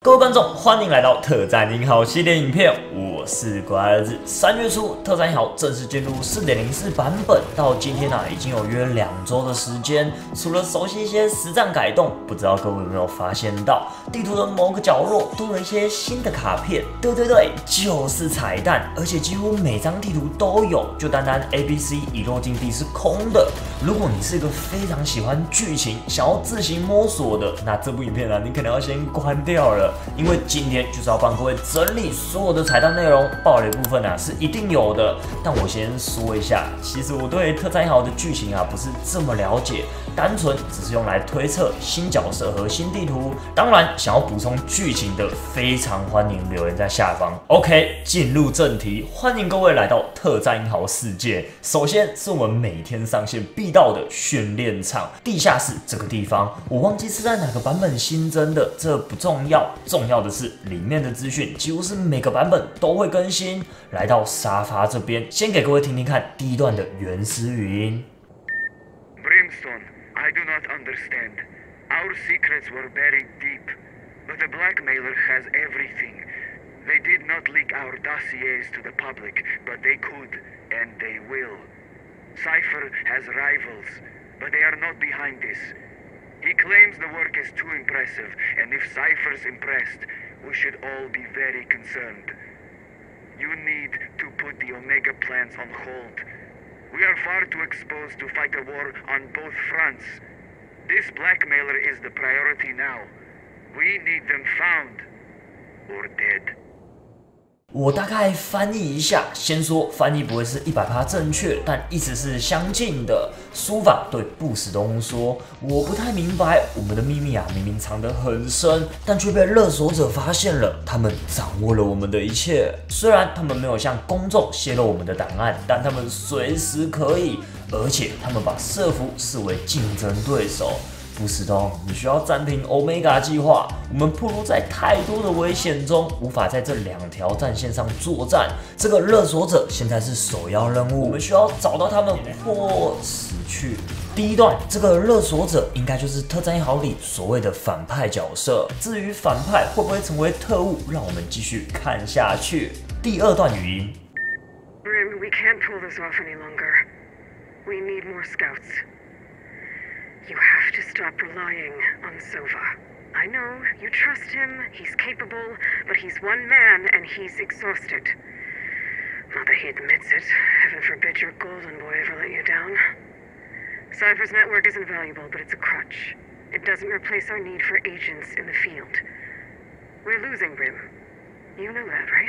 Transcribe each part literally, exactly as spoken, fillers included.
各位观众，欢迎来到特战英豪系列影片，我是乖儿子。三月初，特战英豪正式进入 四点零四 版本，到今天啊，已经有约两周的时间。除了熟悉一些实战改动，不知道各位有没有发现到，地图的某个角落多了一些新的卡片？对对对，就是彩蛋，而且几乎每张地图都有。就单单 A B C 遗落境地是空的。如果你是一个非常喜欢剧情，想要自行摸索的，那这部影片啊，你可能要先关掉了。因为今天就是要帮各位整理所有的彩蛋内容，爆雷部分啊是一定有的。但我先说一下，其实我对特战英豪的剧情啊不是这么了解，单纯只是用来推测新角色和新地图。当然，想要补充剧情的，非常欢迎留言在下方。OK， 进入正题，欢迎各位来到特战英豪世界。首先是我们每天上线必到的训练场，地下室这个地方，我忘记是在哪个版本新增的，这不重要。重要的是，里面的资讯几乎是每个版本都会更新。来到沙发这边，先给各位听听看第一段的原始语音。 Brimstone, I do not understand. Our secrets were buried deep, but the blackmailer has everything. They did not leak our dossiers to the public, but they could, and they will. Cypher has rivals, but they are not behind this. He claims the work is too impressive, and if Cypher's impressed, we should all be very concerned. You need to put the Omega plans on hold. We are far too exposed to fight a war on both fronts. This blackmailer is the priority now. We need them found, or dead. 我大概翻译一下，先说翻译不会是 百分之百 正确，但意思是相近的。书法对布什东说：“我不太明白，我们的秘密啊，明明藏得很深，但却被勒索者发现了。他们掌握了我们的一切。虽然他们没有向公众泄露我们的档案，但他们随时可以，而且他们把社服视为竞争对手。”布什东，你需要暂停 Omega 计划。我们暴露在太多的危险中，无法在这两条战线上作战。这个勒索者现在是首要任务，我们需要找到他们或死去。第一段，这个勒索者应该就是特战英豪里所谓的反派角色。至于反派会不会成为特务，让我们继续看下去。第二段语音 Grim, we can't pull this off any longer. We need more scouts. You have to stop relying on Sova. I know, you trust him, he's capable, but he's one man and he's exhausted. Not that he admits it. Heaven forbid your golden boy ever let you down. Cypher's network is invaluable, but it's a crutch. It doesn't replace our need for agents in the field. We're losing Grim. You know that, right?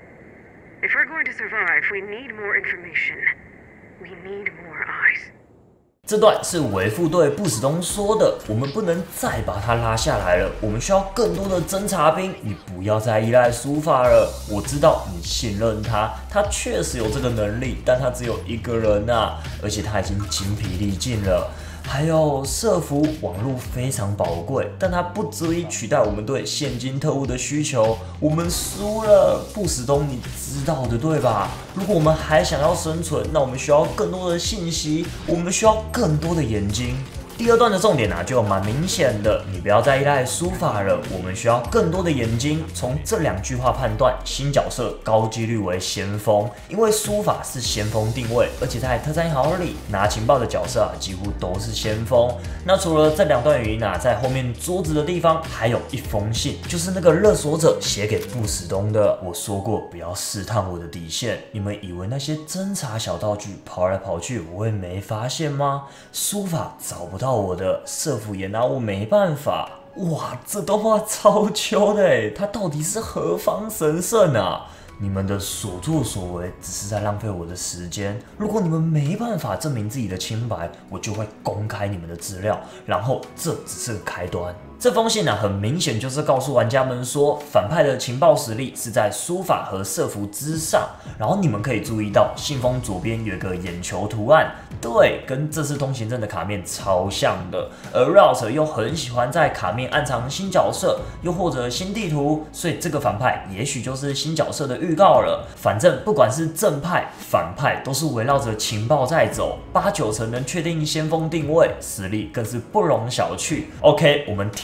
If we're going to survive, we need more information. We need more eyes. 这段是维副对布什东说的，我们不能再把他拉下来了，我们需要更多的侦察兵，你不要再依赖书法了。我知道你信任他，他确实有这个能力，但他只有一个人啊，而且他已经精疲力尽了。还有社服网络非常宝贵，但它不足以取代我们对现今特务的需求。我们输了，布什东，你知道的对吧？如果我们还想要生存，那我们需要更多的信息，我们需要更多的眼睛。第二段的重点啊，就蛮明显的，你不要再依赖书法了，我们需要更多的眼睛。从这两句话判断，新角色高几率为先锋，因为书法是先锋定位，而且在特战英豪里拿情报的角色啊，几乎都是先锋。那除了这两段语音啊，在后面桌子的地方还有一封信，就是那个勒索者写给布什东的。我说过不要试探我的底线，你们以为那些侦察小道具跑来跑去我会没发现吗？书法找不到我的，社服也拿我没办法。哇，这段话超秋的哎，他到底是何方神圣啊？你们的所作所为只是在浪费我的时间。如果你们没办法证明自己的清白，我就会公开你们的资料，然后这只是个开端。这封信呢、啊，很明显就是告诉玩家们说，反派的情报实力是在书法和社服之上。然后你们可以注意到，信封左边有一个眼球图案，对，跟这次通行证的卡面超像的。而 Route 又很喜欢在卡面暗藏新角色，又或者新地图，所以这个反派也许就是新角色的预告了。反正不管是正派、反派，都是围绕着情报在走，八九成能确定先锋定位，实力更是不容小觑。OK， 我们跳。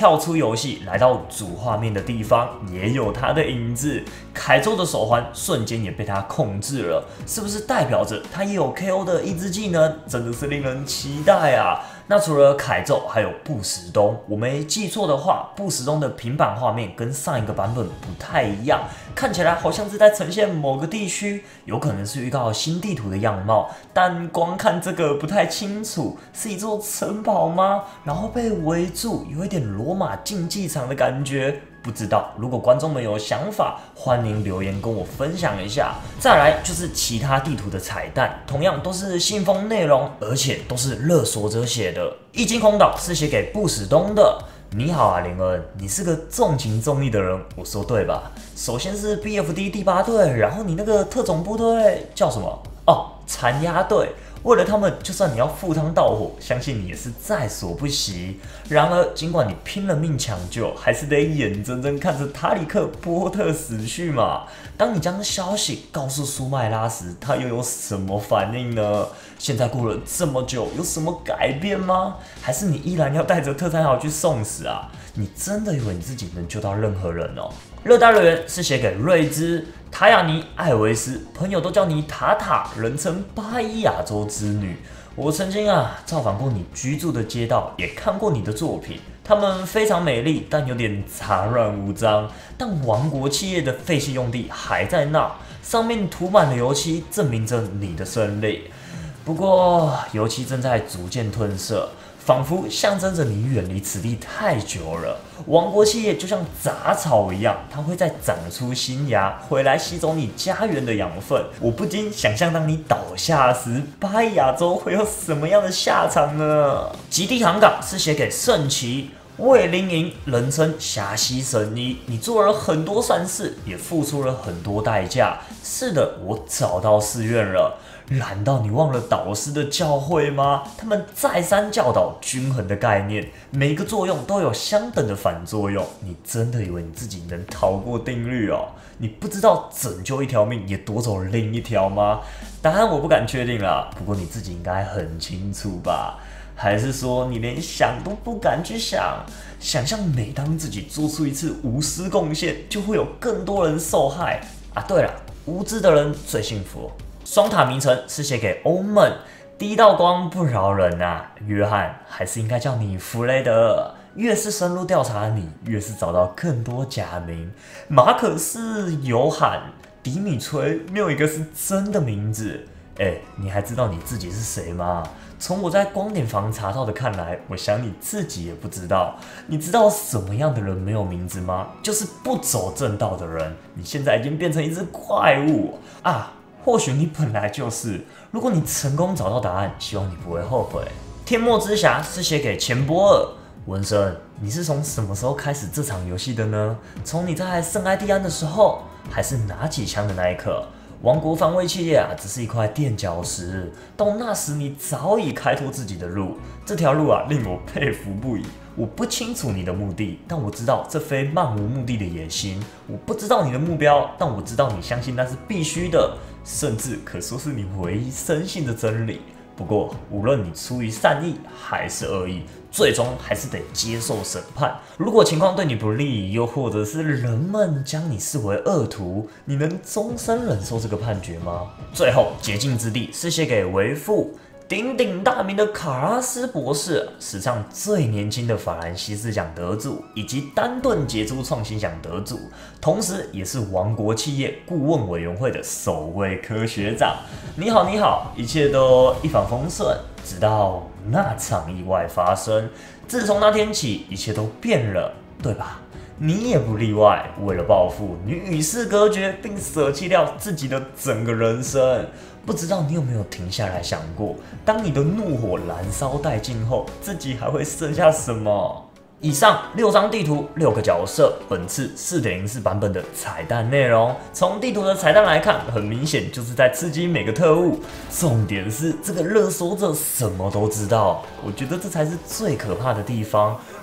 跳出游戏，来到主画面的地方，也有他的影子。凯宙的手环瞬间也被他控制了，是不是代表着他也有 K O 的抑制技能？真的是令人期待啊！那除了凯宙，还有不死东。我没记错的话，不死东的平板画面跟上一个版本不太一样，看起来好像是在呈现某个地区，有可能是预告新地图的样貌，但光看这个不太清楚，是一座城堡吗？然后被围住，有一点罗马竞技场的感觉。不知道，如果观众们有想法，欢迎留言跟我分享一下。再来就是其他地图的彩蛋，同样都是信封内容，而且都是勒索者写的。易经空岛是写给不死东的。你好啊，林恩，你是个重情重义的人，我说对吧？首先是 B F D 第八队，然后你那个特种部队叫什么？哦，残鸦队。为了他们，就算你要赴汤蹈火，相信你也是在所不惜。然而，尽管你拼了命抢救，还是得眼睁睁看着塔里克波特死去嘛。当你将消息告诉苏麦拉时，他又有什么反应呢？现在过了这么久，有什么改变吗？还是你依然要带着特战号去送死啊？你真的以为你自己能救到任何人哦？热带乐园是写给瑞兹、塔雅尼、艾维斯，朋友都叫你塔塔，人称巴伊亚州之女。我曾经啊造访过你居住的街道，也看过你的作品，它们非常美丽，但有点杂乱无章。但王国企业的废弃用地还在那，上面涂满了油漆，证明着你的胜利。不过油漆正在逐渐褪色，仿佛象征着你远离此地太久了。王国企业就像杂草一样，它会再长出新芽，回来吸走你家园的养分。我不禁想象，当你倒下时，巴伊亚州会有什么样的下场呢？极地航港是写给圣骑。卫灵营人称霞西神医，你做了很多善事，也付出了很多代价。是的，我找到寺院了。难道你忘了导师的教诲吗？他们再三教导均衡的概念，每个作用都有相等的反作用。你真的以为你自己能逃过定律哦？你不知道拯救一条命也夺走另一条吗？答案我不敢确定啦，不过你自己应该很清楚吧？还是说你连想都不敢去想？想象每当自己做出一次无私贡献，就会有更多人受害啊！对了，无知的人最幸福。双塔名城是写给欧闷，第一道光不饶人啊！约翰，还是应该叫你弗雷德。越是深入调查你，越是找到更多假名。马可是尤罕、迪米崔，没有一个是真的名字。哎，你还知道你自己是谁吗？从我在光点房查到的看来，我想你自己也不知道。你知道什么样的人没有名字吗？就是不走正道的人。你现在已经变成一只怪物啊！或许你本来就是。如果你成功找到答案，希望你不会后悔。天幕之匣是写给钱波尔。文森，你是从什么时候开始这场游戏的呢？从你在圣埃蒂安的时候，还是拿起枪的那一刻？王国防卫企业啊，只是一块垫脚石。到那时，你早已开拓自己的路。这条路啊，令我佩服不已。我不清楚你的目的，但我知道这非漫无目的的野心。我不知道你的目标，但我知道你相信那是必须的，甚至可说是你唯一深信的真理。不过，无论你出于善意还是恶意，最终还是得接受审判。如果情况对你不利，又或者是人们将你视为恶徒，你能终身忍受这个判决吗？最后，捷径之地是写给为父。鼎鼎大名的卡拉斯博士，史上最年轻的法兰西斯奖得主，以及丹顿杰出创新奖得主，同时也是王国企业顾问委员会的首位科学长。你好，你好，一切都一帆风顺，直到那场意外发生。自从那天起，一切都变了，对吧？你也不例外。为了报复，你与世隔绝，并舍弃掉自己的整个人生。不知道你有没有停下来想过，当你的怒火燃烧殆尽后，自己还会剩下什么？以上六张地图，六个角色，本次 四点零四 版本的彩蛋内容。从地图的彩蛋来看，很明显就是在刺激每个特务。重点是这个勒索者什么都知道，我觉得这才是最可怕的地方。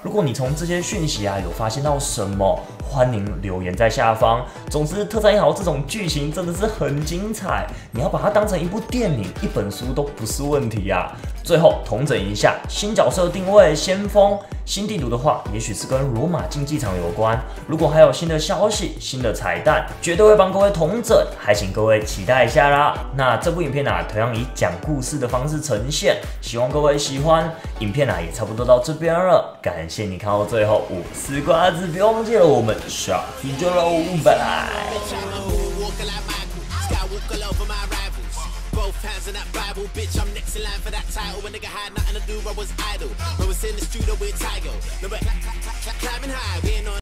如果你从这些讯息啊有发现到什么，欢迎留言在下方。总之，特战一号这种剧情真的是很精彩，你要把它当成一部电影、一本书都不是问题啊。最后统整一下，新角色定位先锋，新地图的话，也许是跟罗马竞技场有关。如果还有新的消息、新的彩蛋，绝对会帮各位统整，还请各位期待一下啦。那这部影片啊，同样以讲故事的方式呈现，希望各位喜欢。影片啊也差不多到这边了，感谢你看到最后，我是瓜子，不要忘记了，我们下次见喽，拜拜。Both hands in that Bible, bitch, I'm next in line for that title. When nigga had nothing to do, I was idle. When was in the studio with Tygo.